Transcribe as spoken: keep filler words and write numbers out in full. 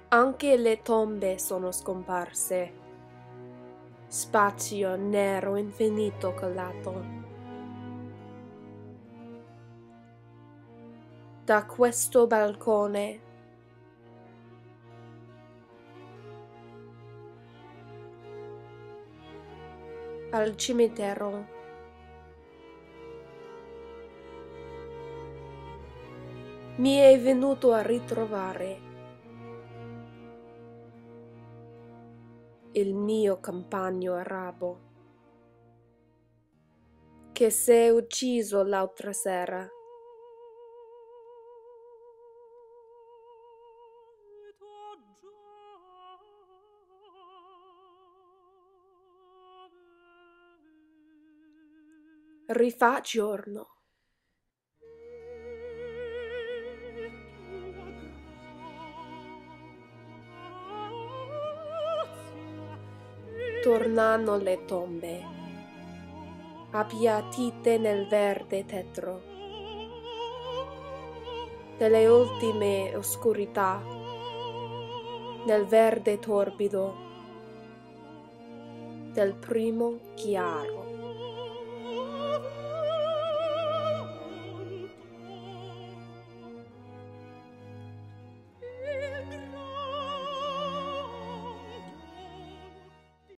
Anche le tombe sono scomparse. Spazio nero infinito calato. Da questo balcone al cimitero mi è venuto a ritrovare il mio compagno arabo che si è ucciso l'altra sera. Rifà giorno. Tornano le tombe, appiattite nel verde tetro delle ultime oscurità, nel verde torbido del primo chiaro.